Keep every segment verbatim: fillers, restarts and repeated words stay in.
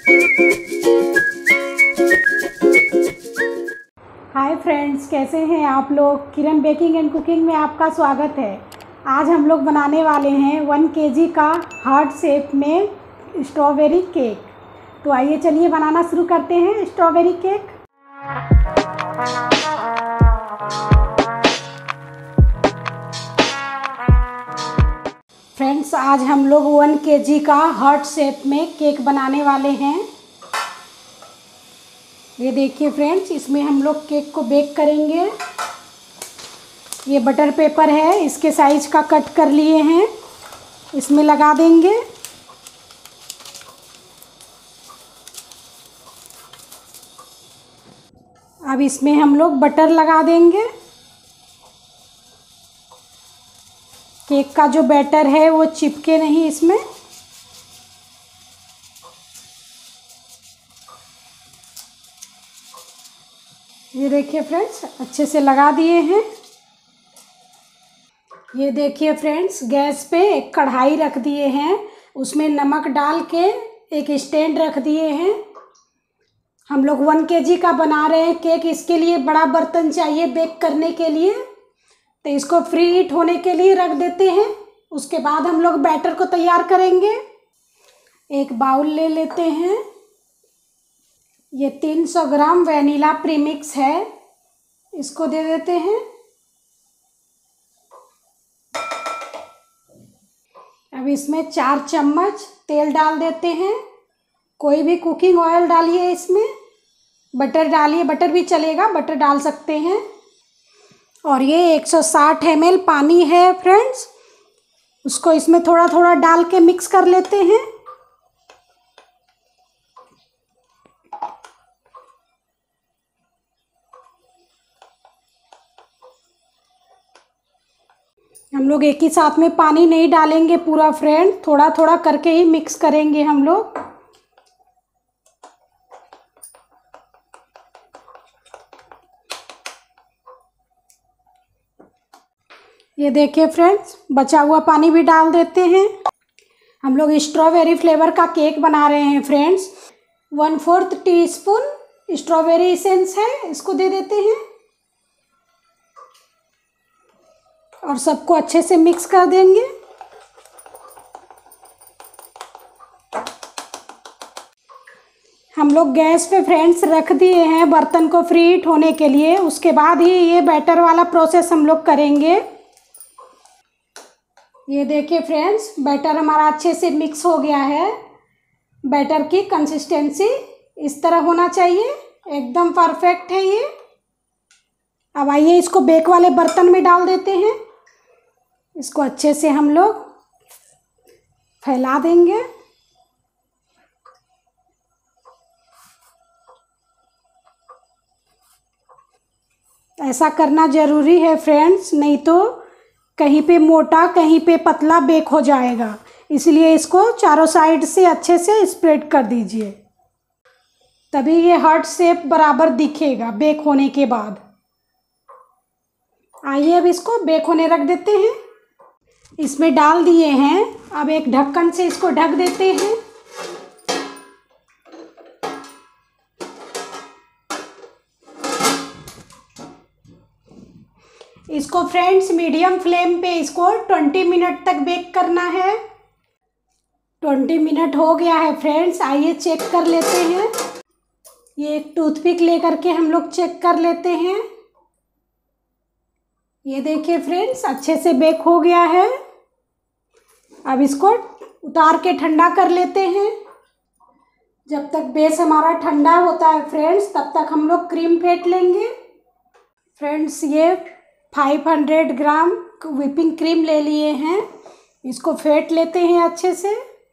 Hi friends, कैसे हैं आप लोग। किरण बेकिंग एंड कुकिंग में आपका स्वागत है। आज हम लोग बनाने वाले हैं वन केजी का हार्ट शेप में स्ट्रॉबेरी केक। तो आइए चलिए बनाना शुरू करते हैं स्ट्रॉबेरी केक। फ्रेंड्स, आज हम लोग वन केजी का हार्ट शेप में केक बनाने वाले हैं। ये देखिए फ्रेंड्स, इसमें हम लोग केक को बेक करेंगे। ये बटर पेपर है, इसके साइज का कट कर लिए हैं, इसमें लगा देंगे। अब इसमें हम लोग बटर लगा देंगे। केक का जो बैटर है वो चिपके नहीं इसमें। ये देखिए फ्रेंड्स, अच्छे से लगा दिए हैं। ये देखिए फ्रेंड्स, गैस पे एक कढ़ाई रख दिए हैं, उसमें नमक डाल के एक स्टैंड रख दिए हैं। हम लोग वन केजी का बना रहे हैं केक, इसके लिए बड़ा बर्तन चाहिए बेक करने के लिए। तो इसको फ्री हीट होने के लिए रख देते हैं। उसके बाद हम लोग बैटर को तैयार करेंगे। एक बाउल ले लेते हैं। ये तीन सौ ग्राम वैनिला प्रीमिक्स है, इसको दे देते हैं। अब इसमें चार चम्मच तेल डाल देते हैं। कोई भी कुकिंग ऑयल डालिए, इसमें बटर डालिए, बटर भी चलेगा, बटर डाल सकते हैं। और ये एक सौ साठ एम एल पानी है फ्रेंड्स, उसको इसमें थोड़ा थोड़ा डाल के मिक्स कर लेते हैं। हम लोग एक ही साथ में पानी नहीं डालेंगे पूरा फ्रेंड, थोड़ा थोड़ा करके ही मिक्स करेंगे हम लोग। ये देखिए फ्रेंड्स, बचा हुआ पानी भी डाल देते हैं। हम लोग स्ट्रॉबेरी फ्लेवर का केक बना रहे हैं friends. One fourth teaspoon strawberry essence है, इसको दे देते हैं और सबको अच्छे से मिक्स कर देंगे। हम लोग गैस पे फ्रेंड्स रख दिए हैं बर्तन को फ्री हीट होने के लिए। उसके बाद ही ये बैटर वाला प्रोसेस हम लोग करेंगे। ये देखिए फ्रेंड्स, बैटर हमारा अच्छे से मिक्स हो गया है। बैटर की कंसिस्टेंसी इस तरह होना चाहिए, एकदम परफेक्ट है ये। अब आइए इसको बेक वाले बर्तन में डाल देते हैं। इसको अच्छे से हम लोग फैला देंगे। ऐसा करना ज़रूरी है फ्रेंड्स, नहीं तो कहीं पे मोटा कहीं पे पतला बेक हो जाएगा। इसलिए इसको चारों साइड से अच्छे से स्प्रेड कर दीजिए, तभी ये हार्ट शेप बराबर दिखेगा बेक होने के बाद। आइए अब इसको बेक होने रख देते हैं। इसमें डाल दिए हैं, अब एक ढक्कन से इसको ढक देते हैं। इसको फ्रेंड्स मीडियम फ्लेम पे इसको ट्वेंटी मिनट तक बेक करना है। ट्वेंटी मिनट हो गया है फ्रेंड्स, आइए चेक कर लेते हैं। ये एक टूथपिक लेकर के हम लोग चेक कर लेते हैं। ये देखिए फ्रेंड्स, अच्छे से बेक हो गया है। अब इसको उतार के ठंडा कर लेते हैं। जब तक बेस हमारा ठंडा होता है फ्रेंड्स, तब तक हम लोग क्रीम फेंट लेंगे। फ्रेंड्स, ये पाँच सौ ग्राम व्हिपिंग क्रीम ले लिए हैं, इसको फेंट लेते हैं अच्छे से।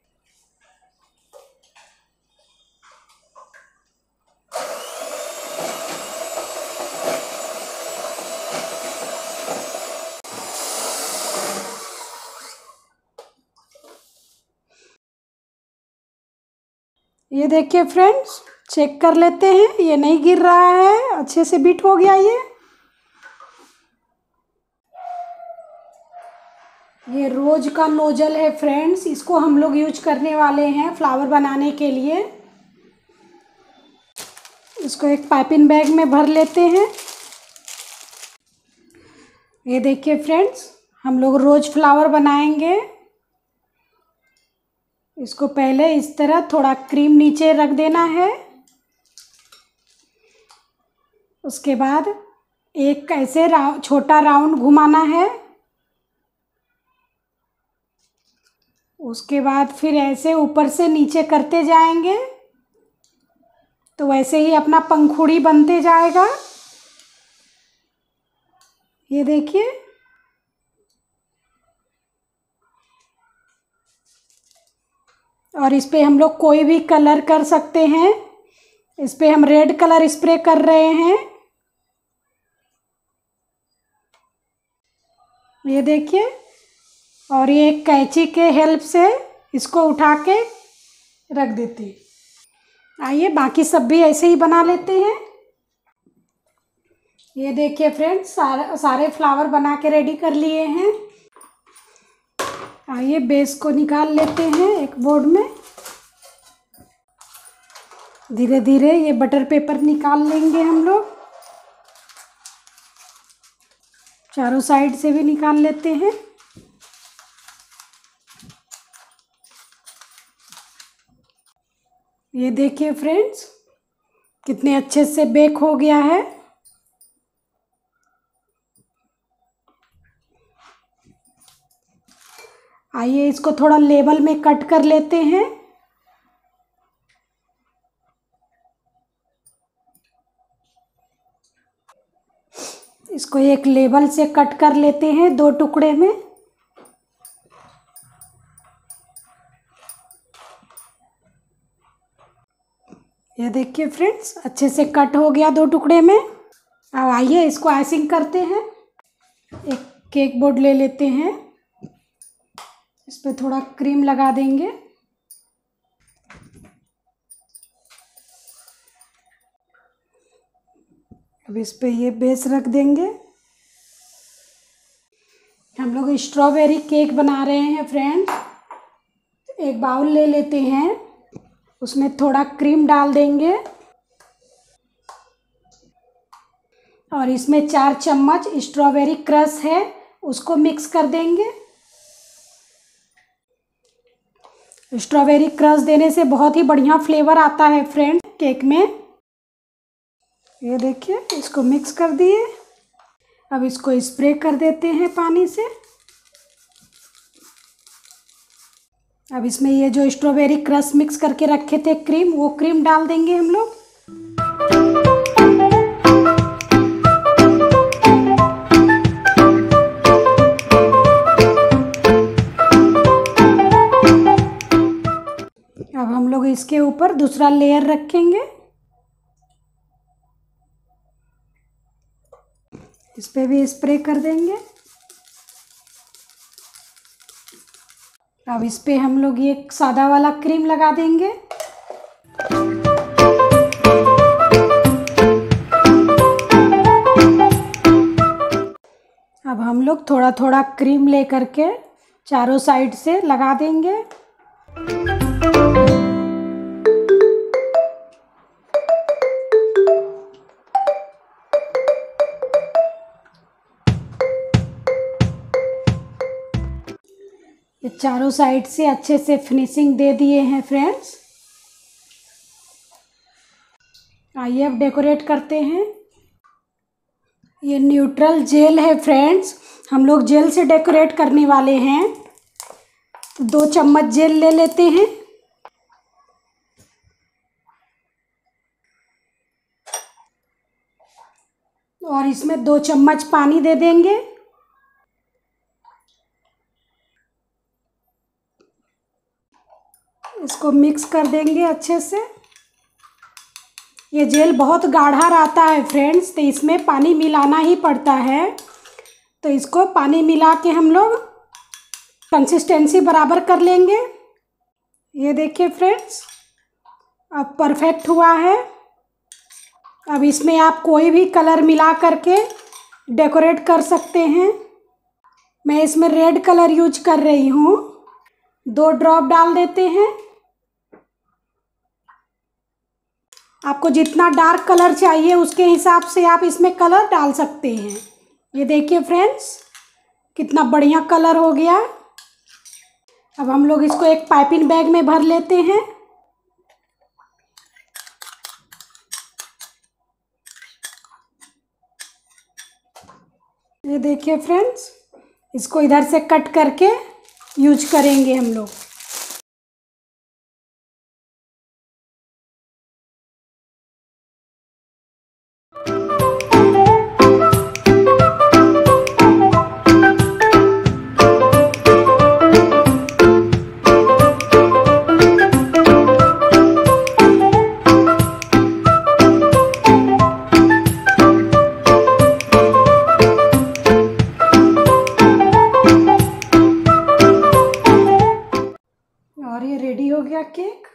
ये देखिए फ्रेंड्स, चेक कर लेते हैं, ये नहीं गिर रहा है, अच्छे से बीट हो गया ये। ये रोज का नोजल है फ्रेंड्स, इसको हम लोग यूज करने वाले हैं फ्लावर बनाने के लिए। इसको एक पाइपिंग बैग में भर लेते हैं। ये देखिए फ्रेंड्स, हम लोग रोज फ्लावर बनाएंगे। इसको पहले इस तरह थोड़ा क्रीम नीचे रख देना है। उसके बाद एक ऐसे राउ छोटा राउंड घुमाना है। उसके बाद फिर ऐसे ऊपर से नीचे करते जाएंगे तो वैसे ही अपना पंखुड़ी बनते जाएगा। ये देखिए, और इस पे हम लोग कोई भी कलर कर सकते हैं। इस पे हम रेड कलर स्प्रे कर रहे हैं। ये देखिए, और ये कैंची के हेल्प से इसको उठा के रख देते हैं। आइए बाकी सब भी ऐसे ही बना लेते हैं। ये देखिए फ्रेंड्स, सारे सारे फ्लावर बना के रेडी कर लिए हैं। आइए बेस को निकाल लेते हैं एक बोर्ड में। धीरे धीरे ये बटर पेपर निकाल लेंगे हम लोग। चारों साइड से भी निकाल लेते हैं। ये देखिए फ्रेंड्स, कितने अच्छे से बेक हो गया है। आइए इसको थोड़ा लेवल में कट कर लेते हैं। इसको एक लेवल से कट कर लेते हैं दो टुकड़े में। ये देखिए फ्रेंड्स, अच्छे से कट हो गया दो टुकड़े में। अब आइए इसको आइसिंग करते हैं। एक केक बोर्ड ले लेते हैं। इस पे थोड़ा क्रीम लगा देंगे। अब इस पे ये बेस रख देंगे। हम लोग स्ट्रॉबेरी केक बना रहे हैं फ्रेंड्स। एक बाउल ले लेते हैं, उसमें थोड़ा क्रीम डाल देंगे और इसमें चार चम्मच स्ट्रॉबेरी क्रश है उसको मिक्स कर देंगे। स्ट्रॉबेरी क्रश देने से बहुत ही बढ़िया फ्लेवर आता है फ्रेंड्स केक में। ये देखिए, इसको मिक्स कर दिए। अब इसको स्प्रे कर देते हैं पानी से। अब इसमें ये जो स्ट्रॉबेरी क्रश मिक्स करके रखे थे क्रीम, वो क्रीम डाल देंगे हम लोग। अब हम लोग इसके ऊपर दूसरा लेयर रखेंगे। इस पे भी स्प्रे कर देंगे। अब इस पे हम लोग ये सादा वाला क्रीम लगा देंगे। अब हम लोग थोड़ा थोड़ा क्रीम ले करके चारों साइड से लगा देंगे। ये चारों साइड से अच्छे से फिनिशिंग दे दिए हैं फ्रेंड्स। आइए अब डेकोरेट करते हैं। ये न्यूट्रल जेल है फ्रेंड्स, हम लोग जेल से डेकोरेट करने वाले हैं। तो दो चम्मच जेल ले लेते हैं। और इसमें दो चम्मच पानी दे देंगे। इसको मिक्स कर देंगे अच्छे से। ये जेल बहुत गाढ़ा रहता है फ्रेंड्स, तो इसमें पानी मिलाना ही पड़ता है। तो इसको पानी मिला के हम लोग कंसिस्टेंसी बराबर कर लेंगे। ये देखिए फ्रेंड्स, अब परफेक्ट हुआ है। अब इसमें आप कोई भी कलर मिला करके डेकोरेट कर सकते हैं। मैं इसमें रेड कलर यूज कर रही हूँ। दो ड्रॉप डाल देते हैं। आपको जितना डार्क कलर चाहिए उसके हिसाब से आप इसमें कलर डाल सकते हैं। ये देखिए फ्रेंड्स, कितना बढ़िया कलर हो गया। अब हम लोग इसको एक पाइपिंग बैग में भर लेते हैं। ये देखिए फ्रेंड्स, इसको इधर से कट करके यूज करेंगे हम लोग। और ये रेडी हो गया केक।